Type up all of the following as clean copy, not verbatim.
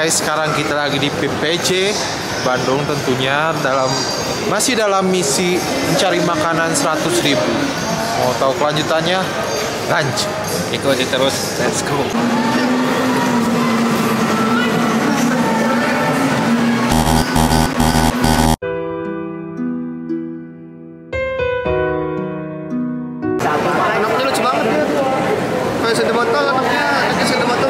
guys, sekarang kita lagi di PPJ Bandung tentunya masih dalam misi mencari makanan 100.000. Mau tahu kelanjutannya? Lanjut, ikuti terus, let's go. Anaknya lucu banget ya, kayak sede botol anaknya, kayak sede botol.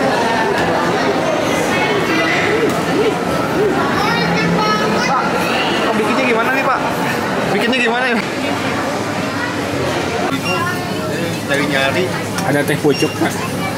Pak, bikinnya gimana nih Pak? Bikinnya gimana ya? Nyari-nyari. Ada teh pucuk Pak.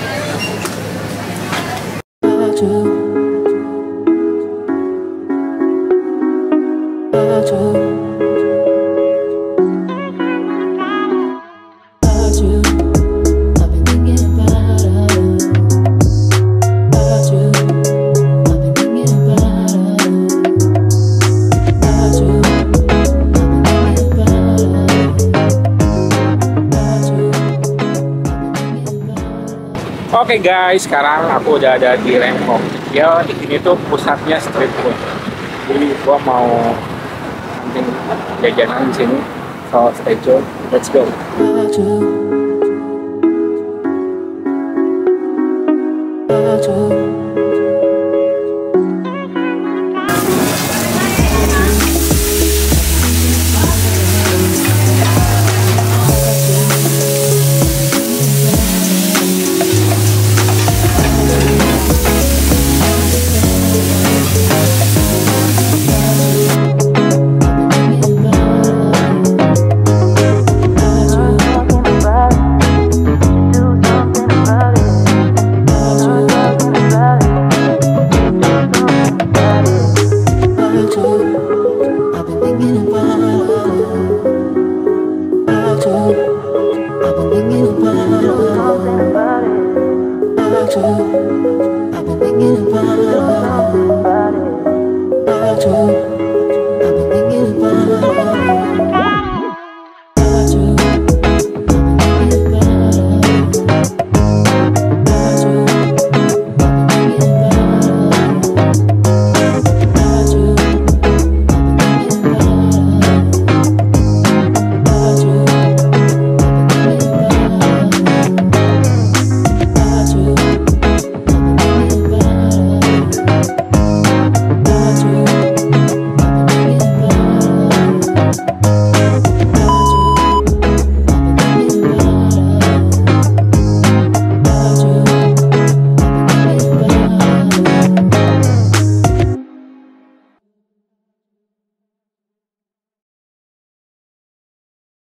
Oke guys, sekarang aku udah ada di Lengkong. Ya di sini tuh pusatnya street food. Jadi gua mau nanti jajanan di sini. So stay tune, let's go. I've been thinking about it.